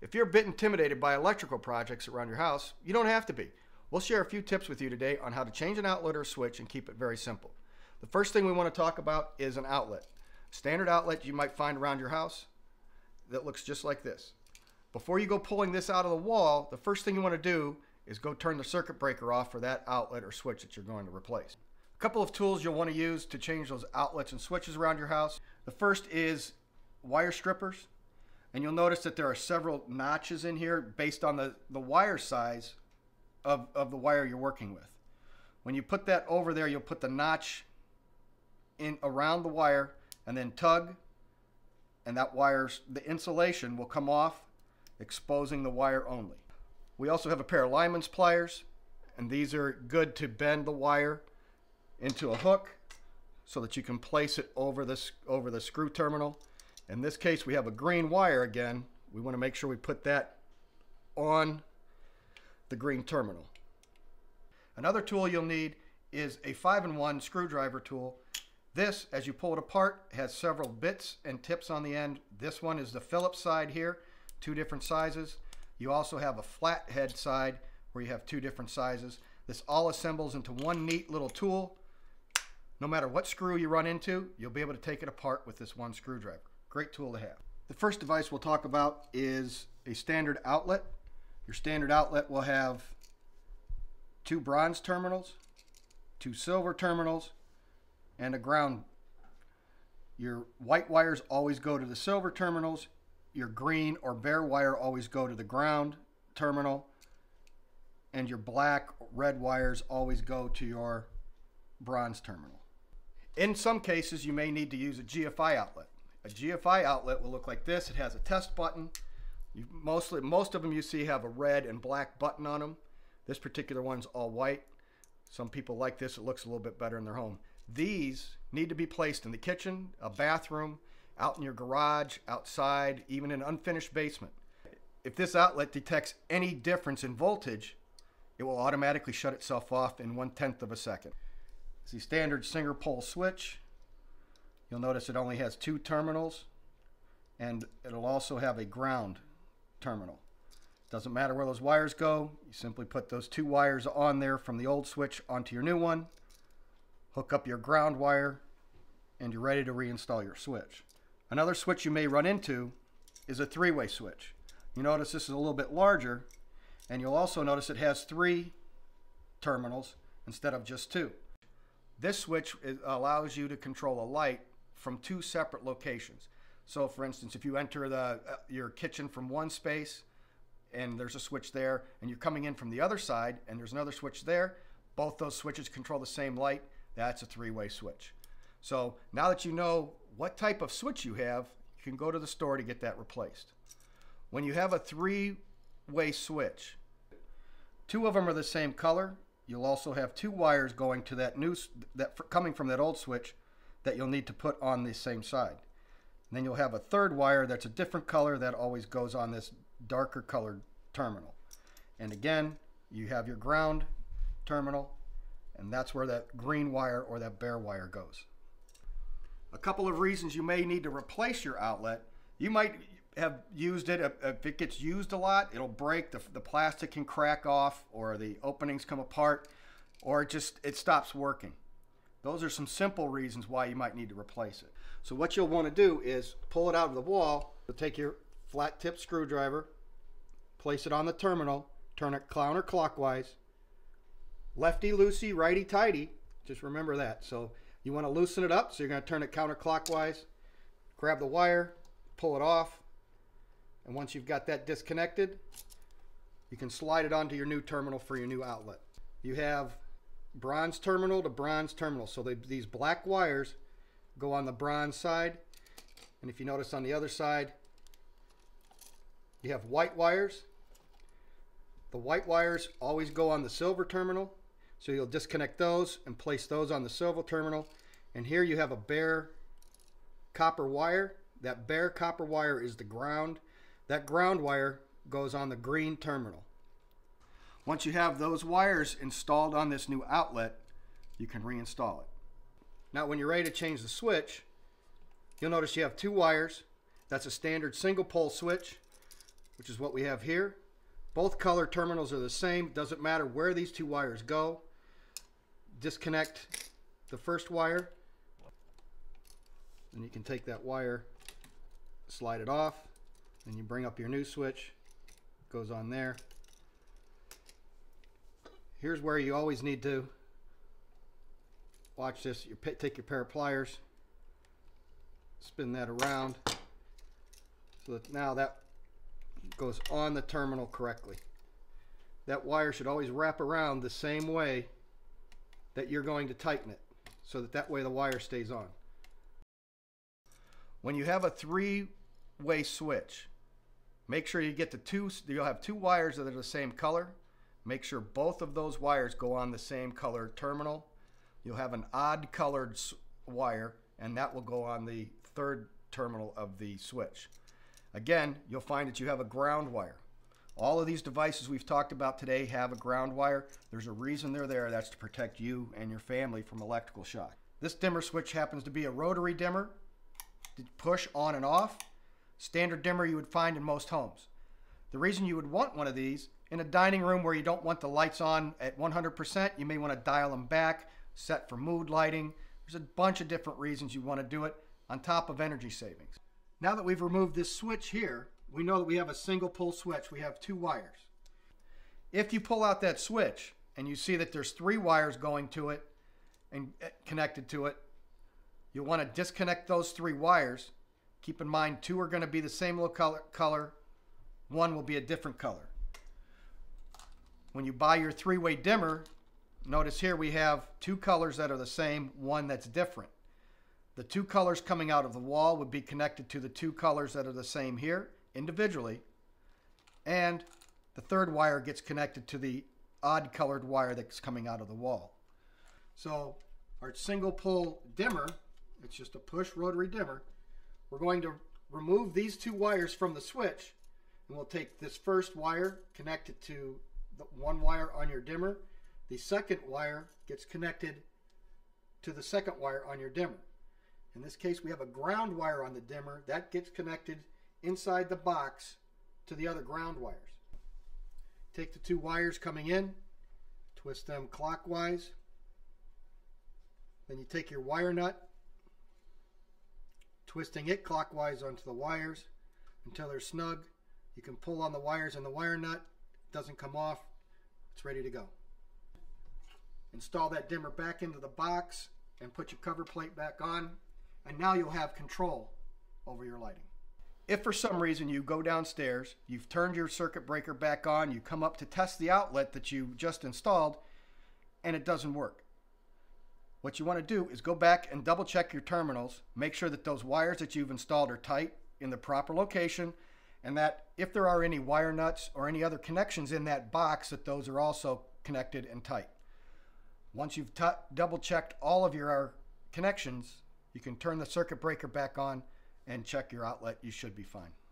If you're a bit intimidated by electrical projects around your house, you don't have to be. We'll share a few tips with you today on how to change an outlet or switch and keep it very simple. The first thing we want to talk about is an outlet. Standard outlet you might find around your house that looks just like this. Before you go pulling this out of the wall, the first thing you want to do is go turn the circuit breaker off for that outlet or switch that you're going to replace. A couple of tools you'll want to use to change those outlets and switches around your house. The first is wire strippers. And you'll notice that there are several notches in here based on the wire size of the wire you're working with. When you put that over there, you'll put the notch in around the wire and then tug, and that wire's, the insulation will come off, exposing the wire only. We also have a pair of lineman's pliers, and these are good to bend the wire into a hook so that you can place it over the screw terminal. In this case, we have a green wire again. We want to make sure we put that on the green terminal. Another tool you'll need is a 5-in-1 screwdriver tool. This, as you pull it apart, has several bits and tips on the end. This one is the Phillips side here, 2 different sizes. You also have a flathead side where you have 2 different sizes. This all assembles into one neat little tool. No matter what screw you run into, you'll be able to take it apart with this one screwdriver. Great tool to have. The first device we'll talk about is a standard outlet. Your standard outlet will have 2 bronze terminals, 2 silver terminals, and a ground. Your white wires always go to the silver terminals. Your green or bare wire always go to the ground terminal. And your black, red wires always go to your bronze terminal. In some cases, you may need to use a GFI outlet. A GFI outlet will look like this. It has a test button. Most of them you see have a red and black button on them. This particular one's all white. Some people like this. It looks a little bit better in their home. These need to be placed in the kitchen, a bathroom, out in your garage, outside, even in an unfinished basement. If this outlet detects any difference in voltage, it will automatically shut itself off in 1/10 of a second. It's the standard single pole switch. You'll notice it only has 2 terminals, and it'll also have a ground terminal. Doesn't matter where those wires go. You simply put those 2 wires on there from the old switch onto your new one, hook up your ground wire, and you're ready to reinstall your switch. Another switch you may run into is a 3-way switch. You notice this is a little bit larger, and you'll also notice it has 3 terminals instead of just 2. This switch allows you to control a light from 2 separate locations. So for instance, if you enter your kitchen from one space and there's a switch there, and you're coming in from the other side and there's another switch there, both those switches control the same light. That's a 3-way switch. So now that you know what type of switch you have, you can go to the store to get that replaced. When you have a 3-way switch, 2 of them are the same color. You'll also have 2 wires going to coming from that old switch that you'll need to put on the same side. And then you'll have a 3rd wire that's a different color that always goes on this darker colored terminal. And again, you have your ground terminal, and that's where that green wire or that bare wire goes. A couple of reasons you may need to replace your outlet. You might have used it. If it gets used a lot, it'll break, the plastic can crack off, or the openings come apart, or it stops working. Those are some simple reasons why you might need to replace it. So what you'll want to do is pull it out of the wall. You'll take your flat tip screwdriver, place it on the terminal, turn it counterclockwise, lefty loosey, righty tighty. Just remember that. So you want to loosen it up, so you're going to turn it counterclockwise, grab the wire, pull it off, and once you've got that disconnected, you can slide it onto your new terminal for your new outlet. You have bronze terminal to bronze terminal. So these black wires go on the bronze side, and if you notice on the other side, you have white wires. The white wires always go on the silver terminal, so you'll disconnect those and place those on the silver terminal. And here you have a bare copper wire. That bare copper wire is the ground. That ground wire goes on the green terminal. Once you have those wires installed on this new outlet, you can reinstall it. Now when you're ready to change the switch, you'll notice you have 2 wires. That's a standard single pole switch. which is what we have here. Both color terminals are the same. Doesn't matter where these two wires go. Disconnect the first wire. Then you can take that wire, slide it off, and you bring up your new switch. Goes on there. Here's where you always need to watch this. You take your pair of pliers, spin that around, so that now that goes on the terminal correctly. That wire should always wrap around the same way that you're going to tighten it, so that way the wire stays on. When you have a three-way switch, make sure you get you'll have two wires that are the same color. Make sure both of those wires go on the same color terminal. You'll have an odd colored wire, and that will go on the third terminal of the switch. Again, you'll find that you have a ground wire. All of these devices we've talked about today have a ground wire. There's a reason they're there. That's to protect you and your family from electrical shock. This dimmer switch happens to be a rotary dimmer. Push on and off. Standard dimmer you would find in most homes. The reason you would want one of these, in a dining room where you don't want the lights on at 100%, you may want to dial them back, set for mood lighting. There's a bunch of different reasons you want to do it on top of energy savings. Now that we've removed this switch here, we know that we have a single pull switch. We have two wires. If you pull out that switch and you see that there's three wires going to it and connected to it, you'll want to disconnect those three wires. Keep in mind, two are going to be the same color. One will be a different color. When you buy your three-way dimmer, notice here we have two colors that are the same, one that's different. The two colors coming out of the wall would be connected to the two colors that are the same here, individually. And the third wire gets connected to the odd colored wire that's coming out of the wall. So our single pull dimmer, it's just a push rotary dimmer. We're going to remove these two wires from the switch, and we'll take this first wire, connect it to the one wire on your dimmer. The second wire gets connected to the second wire on your dimmer. In this case, we have a ground wire on the dimmer. That gets connected inside the box to the other ground wires. Take the two wires coming in, twist them clockwise. Then you take your wire nut, twisting it clockwise onto the wires until they're snug. You can pull on the wires and the wire nut. It doesn't come off. It's ready to go. Install that dimmer back into the box and put your cover plate back on, and now you'll have control over your lighting. If for some reason you go downstairs, you've turned your circuit breaker back on, you come up to test the outlet that you just installed, and it doesn't work. What you want to do is go back and double check your terminals, make sure that those wires that you've installed are tight in the proper location, and that if there are any wire nuts or any other connections in that box, that those are also connected and tight. Once you've double checked all of your connections, you can turn the circuit breaker back on and check your outlet. You should be fine.